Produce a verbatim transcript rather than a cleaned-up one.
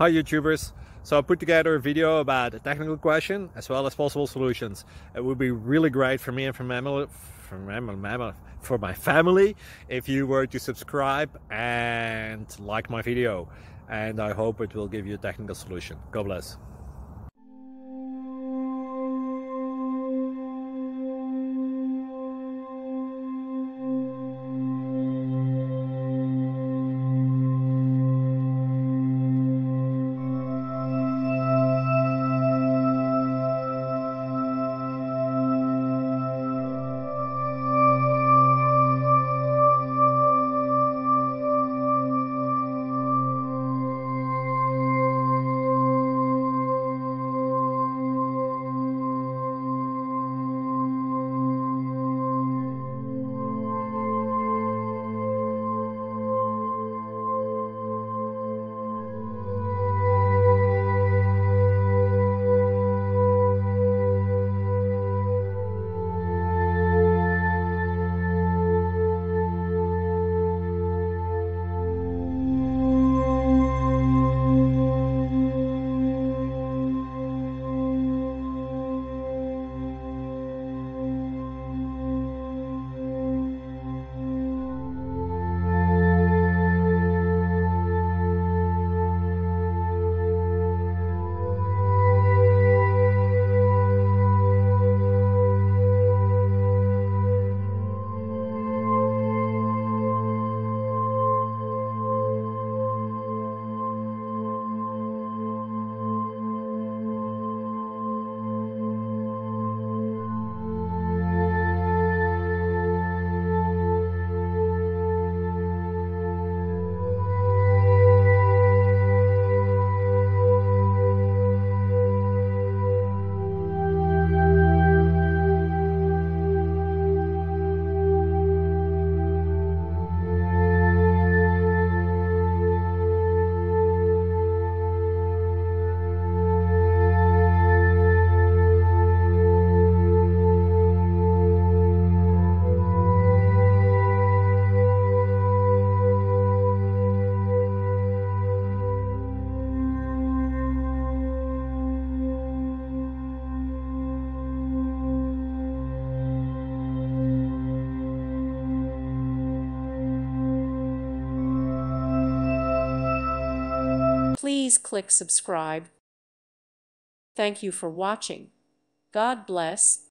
Hi YouTubers! So I put together a video about a technical question as well as possible solutions. It would be really great for me and for, mammal, for, mammal, for my family if you were to subscribe and like my video. And I hope it will give you a technical solution. God bless. Please click subscribe. Thank you for watching. God bless.